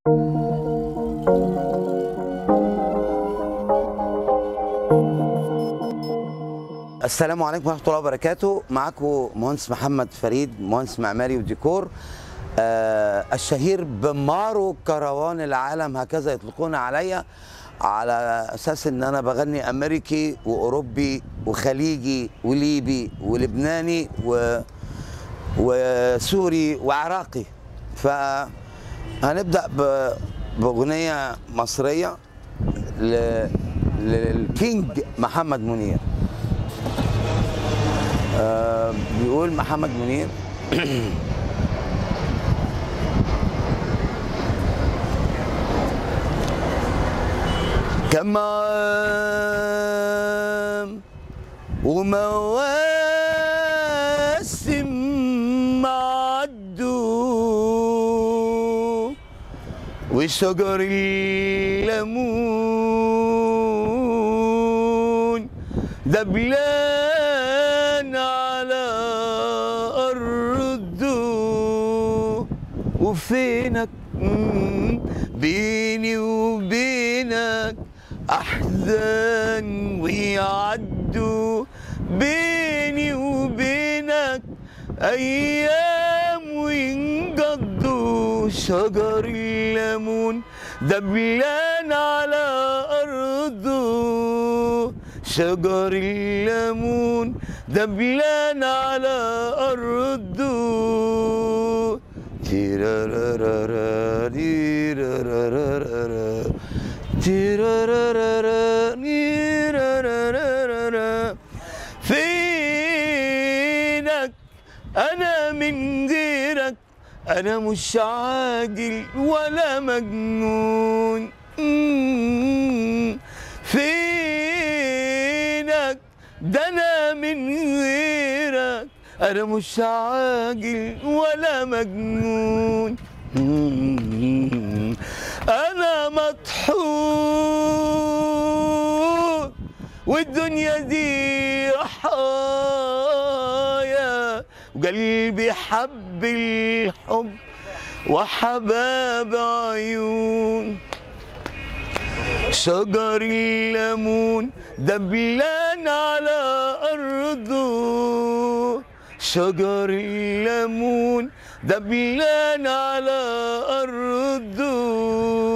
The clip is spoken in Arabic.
السلام عليكم ورحمة الله وبركاته. معكم مهندس محمد فريد، مهندس معماري وديكور، الشهير بمارو كروان العالم، هكذا يطلقون عليا، على اساس ان انا بغني امريكي واوروبي وخليجي وليبي ولبناني وسوري وعراقي. فهنبدأ باغنية مصرية للكينج محمد منير. بيقول محمد منير: كم عام ومواسم عدوا، وشجر الليمون دبلان على أرضه، وفينك بيني وبينك أحزان ويعدوا، بيني وبينك أيام وينقضوا، شجر الليمون دبلان على أرضه، شجر الليمون دبلان على أرضه، تيرارارارا تيرارارارا تيرارارارا تيرارارارا. فينك أنا من غيرك، أنا مش عاقل ولا مجنون. فينك ده أنا من غيرك، أنا مش عاقل ولا مجنون. أنا مطحون والدنيا دي رحايا، وقلبي حب الحب وحباب عيون، شجر الليمون دبلان على أرضه، شجر الليمون دبلان على أرضه.